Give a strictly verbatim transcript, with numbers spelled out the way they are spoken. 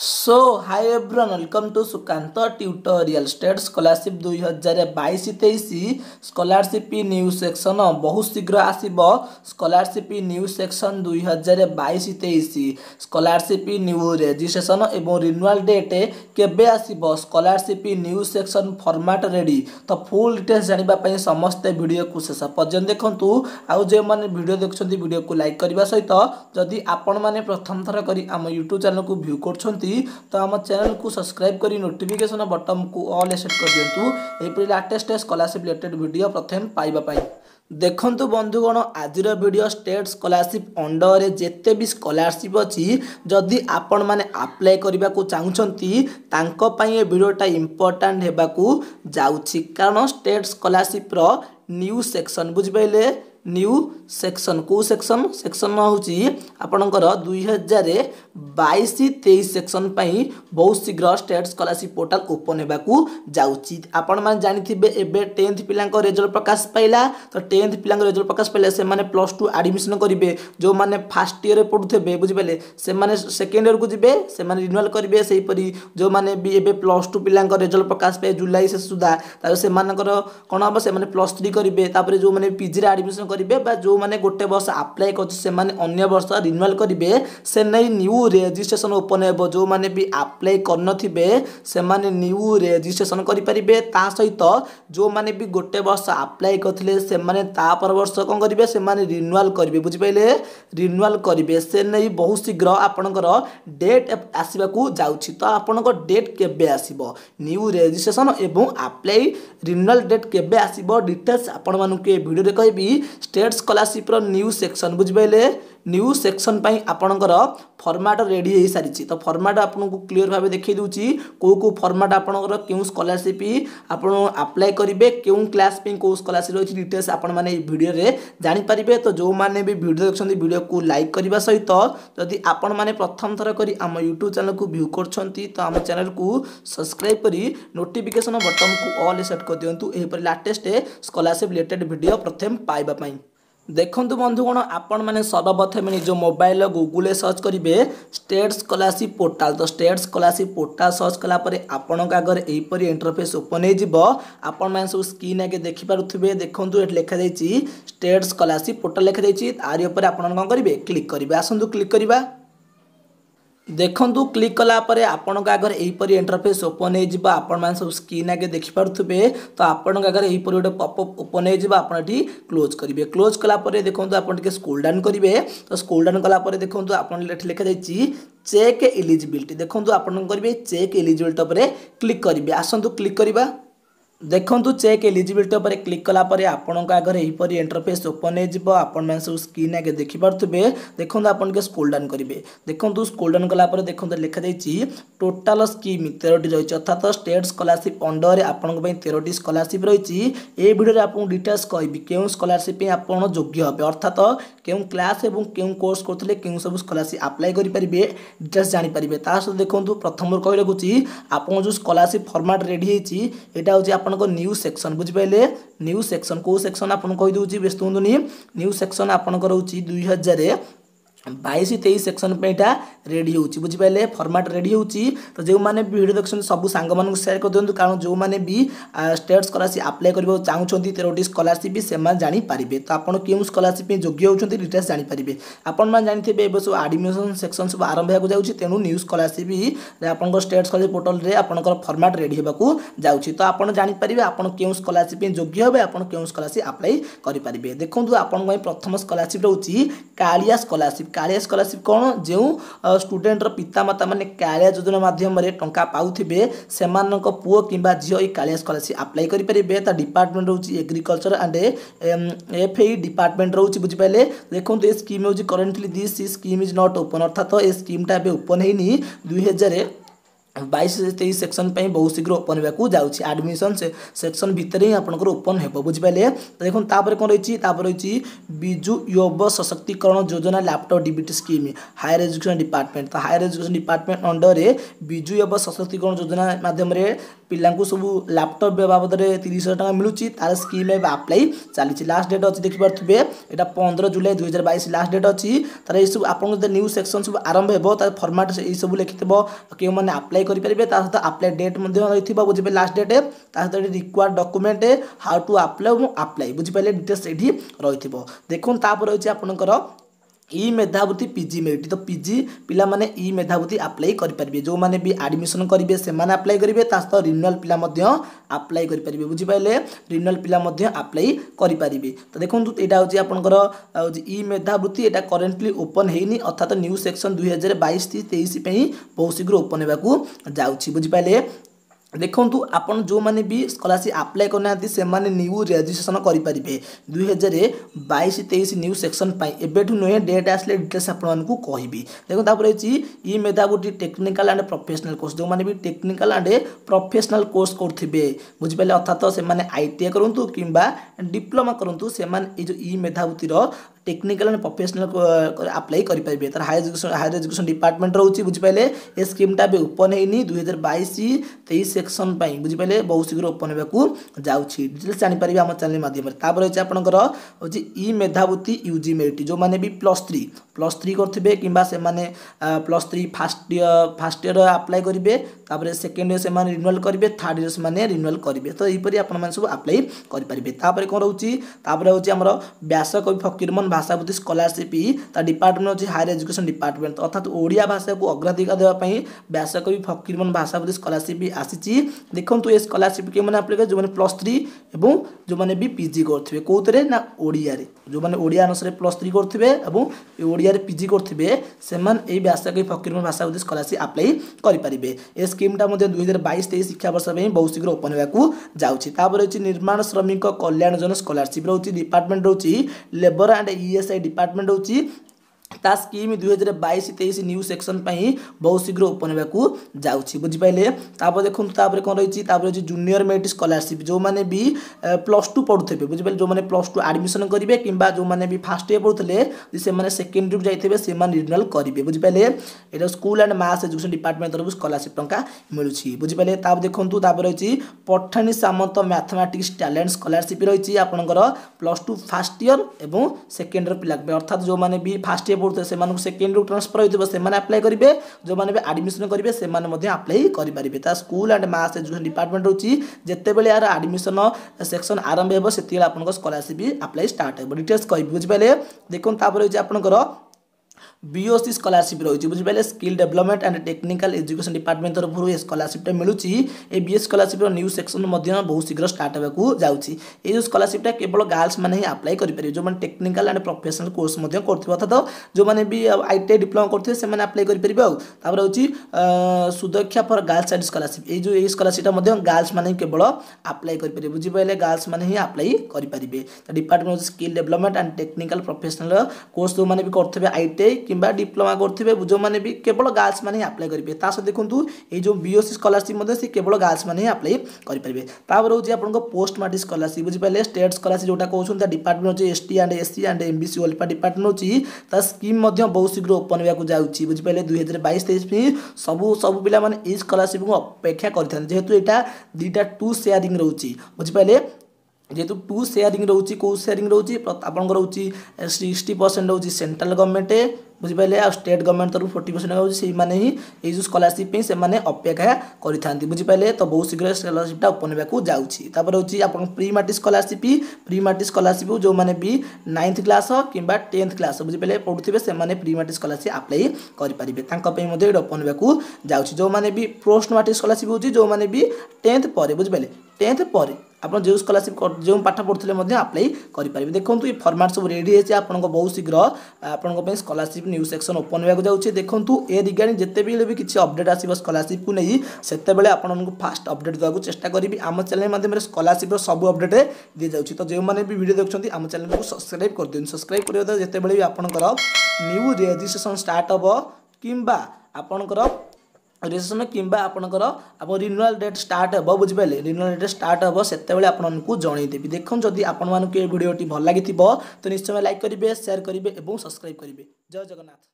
So hi everyone welcome to Sukant tutorial state scholarship दुई हजार बैश तेईस स्कॉलरशिप न्यू सेक्शन बहुत शीघ्र आसब स्कॉलरशिप न्यू सेक्शन दुई हजार बैश तेईस स्कॉलरशिप न्यू रेजिस्ट्रेशन और रिन्यूअल डेट केबे आसब scholarship new section format ready तो फुल डिटेल्स जानापी समस्ते वीडियो को शेष पर्यटन देखूँ आउ जो मैंने वीडियो देखुं वीडियो को लाइक करने सहित जदि आपण मैंने प्रथम थर कर आम यूट्यूब चैनल को व्यू कर तो आम चैनल को सब्सक्राइब करी नोटिफिकेशन बटन को ऑल सेट कर दिंतु यहपरि लेटेस्ट स्कॉलरशिप रिलेटेड वीडियो प्रथम पाइबा देखंतु बंधुगण आज वीडियो स्टेट स्कॉलरशिप अंडर जेते भी स्कॉलरशिप अच्छी जदि आपण माने अप्लाई करने को चाहूँगी तांको पई ये वीडियोटा इंपोर्टेंट हेबाकू जाउछि कारण स्टेट स्कॉलरशिप रो न्यू सेक्शन बुझिपाइले न्यू सेक्शन को सेक्शन सेक्शन हूँ आपणकर दुई हजार बैश तेईस सेक्शन पाई बहुत शीघ्र स्टेट स्कॉलरशिप पोर्टल ओपन होगाकू जाऊँगी आपण मैंने जानी एबे टेन्थ पिला रिजल्ट प्रकाश पाइला तो टेन्थ पिला रिजल्ट प्रकाश पाइला से माने प्लस टू एडमिशन करेंगे जो मैंने फास्ट इयर पढ़ुथे बुझिपारे से माने सेकेंड इयर को जी से रिन्यूअल करेंगे से हीपरी जो मैंने भी एबे प्लस टू पिला रिजल्ट प्रकाश पाए जुलाई से सुधा से कौन हम से प्लस थ्री करेंगे जो मैंने पीजी एडमिशन करेंगे जो मैंने गोटे वर्ष अप्लाई कर वर्ष रिन्यूअल करेंगे से नहीं न्यू रेजिस्ट्रेशन ओपन हो जो मैंने भी अप्लाई करनथिबे से माने न्यू रेजिस्ट्रेशन करेंगे ता सहित जो मैंने भी गोटे वर्ष अप्लाई करते से माने ता पर वर्ष कौन करेंगे से माने रिन्यूअल करेंगे बुझिपाइले रिन्यूअल करेंगे से नहीं बहुत शीघ्र आपणकर डेट आसवाकू जाउछि तो आपणकर डेट केबे आसीबो न्यू रेजिस्ट्रेशन एवं अप्लाई रिन्यूअल डेट केबे आसीबो डिटेल्स आपण मानके वीडियो रे कहबी स्टेट स्कॉलरशिप रो न्यू सेक्शन बुझिपाइले न्यू सेक्शन पाई आपणकर फॉर्मेट रेडी हो सारी तो फॉर्मेट आपको क्लीयर भाव देखी दूची को को फॉर्मेट आपणकर क्यों स्कॉलरशिप आप अप्लाई करेंगे क्यों क्लास पे कौ स्कॉलरशिप रही डिटेल्स आपण मैंने वीडियो रे जानि पारिबे तो जो मैंने भी वीडियो देखछन्ती वीडियो को लाइक करने सहित जदि आपण मैंने प्रथम थर करी आम यूट्यूब चैनल को व्यू करछन्ती तो आम चैनल को सब्सक्राइब करी नोटिफिकेशन बटन को ऑल सेट कर दिंतु एहीपरि लेटेस्ट स्कॉलरशिप रिलेटेड वीडियो प्रथम पाइबा पई देखंतु बंधुगण आपण मैंने सर्वप्रथम निज मोबाइल गूगल सर्च करेंगे स्टेट स्कॉलरशिप पोर्टल तो स्टेट स्कॉलरशिप पोर्टल सर्च कलापर आपण आगे यहीपरि इंटरफेस ओपन हो आपण मैंने सब स्क्रीन आगे देखिपे देखूँ ये लिखा जाइए स्टेट स्कॉलरशिप पोर्टल लिखा जाइए तारि उपर आपण कौन करेंगे क्लिक करेंगे आसतु क्लिक करवा देखंतु क्लिक कलापर आपण आगे यहीपरि इंटरफेस ओपन हो आपण मैंने सब स्क्रीन आगे देखिपे तो आपण आगे यहीपरि गोटे पॉपअप ओपन हो आप क्लोज करेंगे क्लोज कलापर देखो आप स्क्रोल डाउन करेंगे तो स्क्रोल डाउन कलापर देखो आप लिखा जाइए चेक एलिजिबिलिटी देखो आप करेंगे चेक एलिजिबिलिटी उपर क्लिक करेंगे आसतु क्लिक करवा देखंतु चेक एलिजिबिलिटी उपर क्लिक कलापर आपण आगे यहीपरि इंटरफेस ओपन हो आपण मैंने सब स्क्रीन आगे देखिपे देखो आप स्क्रोल डाउन करेंगे देखो स्क्रोल डाउन कलापर देखो लिखा जाइए टोटाल स्कीम तेरह रही अर्थात स्टेट स्कॉलरशिप अंडर आपण तेरह स्कॉलरशिप रही ये वीडियो आपको डिटेल्स कहबी क्यों स्कॉलरशिप आप योग्य हे अर्थात क्यों क्लास और क्यों कोर्स करते क्यों सब स्कॉलरशिप अप्लाई करेंगे डिटेल्स जानीपारे तासत देखो प्रथम कही रखुच्छी आप जो स्कॉलरशिप फॉर्मेट रेडी होता हूँ आप न्यू सेक्शन बुझिपाइले न्यू सेक्शन को सेक्शन आपन कहि दूची व्यस्त होंदुनी न्यू सेक्शन आपनकर होची दुई हजार बैश तेईस सेक्शन पेटा रेडी होची बुझिपाइले फॉर्मेट रेडी होची तो जो माने वीडियो देखछन सब सांग मानक शेयर कर दियंतु कारण जो माने भी स्टेट स्कॉलरशिप अप्लाई करबो चाहउछंती तेरह स्कॉलरशिप भी से मान जानि पारिबे तो आपण केउ स्कॉलरशिप पे योग्य होछंती डिटेल्स जानि पारिबे आपण मान जानिथिबे एबे सब एडमिशन सेक्शन सब आरंभ होगा जाउची तेनु न्यू स्कॉलरशिप भी आपण स्टेट स्कॉलरशिप पोर्टल रे आपनकर फॉर्मेट रेडी हेबाकू जाउची तो आपण जानि पारिबे आपण केउ स्कॉलरशिप पे योग्य हेबे आपण केउ स्कॉलरशिप अप्लाई करि पारिबे देखंतु आपण गय प्रथम स्कॉलरशिप रहउची कालिया स्कॉलरशिप कालिया स्कॉलरशिप कौन जो स्टूडेंटर पितामाता माने कालिया योजना माध्यम टंका पाउथिबे सेमानक पुओ किंबा झियो ई कालिया स्कॉलरशिप अप्लाई करि परिबे ता डिपार्टमेंट रहउची एग्रीकल्चर एंड एफएई डिपार्टमेंट रहउची बुझि पाइले देखो ए स्कीम होची currently this scheme is not open अर्थात ए स्कीम टा बे ओपन हेनी दुई हजार बाईस तेईस सेक्शन पे बहुत शीघ्र ओपन होगा जाऊँगी आडमिशन से सेक्शन भितर ही आपंकर ओपन हो बुझिपारे। तो देखो तापर कौन रही रही Biju Yuva Sashaktikaran Yojana laptop DBT scheme higher education department. तो हायर एजुकेशन डिपार्टमेंट अंडर रे विजु युव सशक्तिकरण योजना माध्यम पिला सब लैपटॉप बाबद में तीस हजार टका मिलूँ तार स्कीम अप्लाई चली लास्ट डेट अच्छी देखिपे यहाँ पंद्रह जुलाई दुई हजार बैश लास्ट डेट अच्छी तार ये सब आप न्यू सेक्शन सब आरंभ हो तार फर्माट ये सब लिखि क्यों मैंने अप्लाई करेंगे सहित अप्लाई डेट रही बुझे लास्ट डेट सहित required document how to apply apply बुझिपारे डिटेल्स ये रही देखो तापर रही आपंकर ई मेधावृत्ति पीजी मेरिट। तो पीजी पिला माने ई मेधावृत्ति अप्लाई करेंगे जो मैंने भी एडमिशन करेंगे से अप्लाई करेंगे सहित रिन्यूअल पिला अप्लाई करेंगे बुझिपारे रिन्यूअल पिला अप्लाई करेंगे। तो देखो यहाँ हूँ आपंकर ई मेधावृत्ति यहाँ करेन्टली ओपन होनी अर्थात न्यू सेक्शन दुई हजार बैश तेईस बहुत शीघ्र ओपन होगा जाऊँगी बुझिपारे। देखु आपन जो मैंने भी स्कॉलरशिप अप्लाई करना से माने न्यू रजिस्ट्रेशन करेंगे दुई हजार बैश तेईस न्यू सेक्शन एबेठू नुहे डेट आसले डिटेल्स आपको कहबी। देखो तापर ई मेधावृत्ति टेक्निकल एंड प्रोफेशनल कोर्स जो मैंने भी टेक्निकल एंड प्रोफेशनल कोर्स करेंगे बुझिपारे अर्थात से आईटीआई करूँ कि डिप्लोमा करूँ से जो ई मेधावृत्तिर टेक्निकल एंड प्रोफेशनल अप्लाई करेंगे तार higher education higher education department रोचे बुझिपारे ये स्कीमटा भी ओपन होनी दुई हजार बैश तेईस सेक्शन बुझिपारे बहुत शीघ्र ओपन होगा जाऊँगी डिटेल्स जानीपर आम चैनल माध्यम तापर रही आपंकर हूँ ई मेधावृत्ति यूजी मेरिट जो मैंने भी प्लस थ्री प्लस थ्री करेंगे कि plus three first year first year apply करेंगे तापर सेकेंड इयर से रिन्यूअल करेंगे थर्ड इयर से रिन्यूअल करेंगे। तो यहपरी आप सब अप्लाई करेंगे। तापर कौन रोचे तापर हूँ आम व्यासकवि फकीरमोहन भाषावृत्ति स्कॉलरशिप डिपार्टमेंट अच्छी हायर एजुकेशन डिपार्टमेंट अर्थात ओडिया भाषा को अग्राधिकार देवाई व्यासकवि फकीरमोहन भाषावृत्ति स्कॉलरशिप आसी। देखो ये स्कॉलरशिप के मैंने अप्लाई जो मैंने प्लस थ्री और जो मैंने भी पीजी करेंगे कौन ना ओडिया जो मैंने ओडिया अनुसार प्लस थ्री करेंगे ओडिया पीजी करेंगे से व्यासकवि फकीरमोहन भाषावृत्ति स्कॉलरशिप अप्लाई करेंगे। ये स्कीमटा दुई हजार बैश तेईस शिक्षा वर्ष में बहुत शीघ्र ओपन होगा जाऊँगी। तापर रही निर्माण श्रमिक कल्याण योजना स्कॉलरशिप रोचे डिपार्टमेंट रोचे लेबर एंड ईएसआई डिपार्टमेंट रोचे ता स्कीम दुई हजार बैश तेईस न्यू सेक्शन बहुत शीघ्र ओपन होगा जाऊँगी बुझिपारे। तापर देखो तापर कौन रही रही जूनियर मेरिट स्कॉलरशिप जो मैंने भी प्लस टू पढ़ुते बुझिपारे जो मैंने प्लस टू एडमिशन करेंगे कि जो मैंने भी फास्ट इयर पढ़ुते से सेकेंड जाइए से रिन्यूअल करेंगे बुझिपारे। यहाँ school and mass education department तरफ स्कॉलरशिप टंका मिलूँ बुझिपारे। तापर देखो तापर रही Pathani Samanta mathematics talent scholarship रही आपंकर प्लस टू फास्ट इयर और सेकेंड इयर पिला अर्थात जो मैंने भी फास्ट इयर पढ़ुते से सेकेंड ट्रांसफर होती से अप्लाई करेंगे जो मैंने भी एडमिशन करेंगे से अप्लाई करेंगे। School and mass education department रोचे जिते बड़े यार एडमिशन सेक्शन आरंभ हो से स्कॉलरशिप अप्लाई स्टार्ट हो डिटेल्स कह बुझिपारे। देखो तापर रही आपंकर बीओसी स्कॉलरशिप रही बुझिपारे skill development and technical education department तरफ ये स्कॉलरशिप मिलूँ ये बीएस स्कॉलरशिप न्यू सेक्शन बहुत शीघ्र स्टार्ट होगा जाऊँगी। ये स्कॉलरशिप केवल गर्ल्स मैंने ही अप्लाई करेंगे जो मैंने टेक्निकल एंड प्रोफेशनल कोर्स करते अर्थात जो मैंने भी आईटीआई डिप्लोमा करते से अप्लाई करेंगे। आउर हूँ Sudakshya for girls and scholarship ये जो स्कॉलरशिप गर्ल्स मैंने केवल अप्लाई करेंगे बुझिपारे गर्ल्स मैंने ही अप्लाई करेंगे। Department skill development and technical professional course जो मैंने भी करते आईटीआई कि डिप्लोमा करेंगे जो मैंने भी केवल गर्ल्स मैंने अप्लाई करेंगे। देखो ये जो बीओसी स्कॉलरशिप सी केवल गर्ल्स मैंने अप्लाई करेंगे। तापर हूँ आपको पोस्ट मैट्रिक स्कॉलरशिप बुझिपारे स्टेट स्कॉलरशिप जोटा कहते डिपार्टमेंट अच्छे ST and SC and MBC ओल्पा डिपार्टमेंट अच्छी स्कीम बहुत शीघ्र ओपन होगा जाऊँगी बुझिपारे दुई हजार बैश तेईस सबू सब पिला माने स्कॉलरशिप को अपेक्षा करते जेहेतु यहाँ दुईटा टू शेयरिंग रोचे बुझिपारे जेहेतु टू शेयरिंग रोचे कौ शेयरिंग रोचे आपंकर रोचे सिक्सटी परसेंट रोचे सेंट्रल गवर्नमेंट बुझिपारे आ स्टेट गवर्नमेंट तरफ फोर्टी परसेंट होती ही ये जो स्कॉलरशिप से अपेक्षा करें बुझिपारे। तो बहुत शीघ्र स्कॉलरशिपटा ओपन होगा जाऊँगी। तापर हूँ आप pre matric scholarship pre matric scholarship जो मैंने भी नाइन्थ क्लास कि टेन्थ क्लास बुझिपारे पढ़ुवे से प्री मैट्रिक स्कॉलरशिप अप्लाई करेंगे ओपन होगा जाऊँगी। जो मैंने भी पोस्ट मैट्रिक स्कॉलरशिप होती जो मैंने भी टेन्थ पर बुझिपारे टेन्थ पर आप जो स्कॉलरशिप जो पाठ पढ़ुते अप्लाई करेंगे। देखो ये फॉर्मेट सब रेडी है आपको बहुत शीघ्र आपंप स्कॉलरशिप न्यू सेक्शन ओपन होगा जाऊँगी। देखो ये रिगार्डिंग जिते भी किसी अपडेट आसो स्कॉलरशिप को नहीं से आपको फास्ट अपडेट देवाक चेष्टा करी आम चैनल माध्यम स्कॉलरशिप सब अपडेट दी जाऊँगी। तो जो मैंने भी वीडियो देखते आम चैनल को सब्सक्राइब कर दिखाँ सब्सक्राइब करते जिते भी आपंकर न्यू रजिस्ट्रेशन स्टार्ट हम कि आपंकर रेजिस्ट्रेशन किंबा आपनकर आप रिन्यूअल डेट स्टार्ट हे बुझिपारे रिन्यूअल डेट स्टार्ट हे से आपको जनईदेवी देखो जदि आपण मानक ये वीडियोटी भल लगी तो निश्चय लाइक करेंगे शेयर करेंगे और सब्सक्राइब करेंगे। जय जगन्नाथ।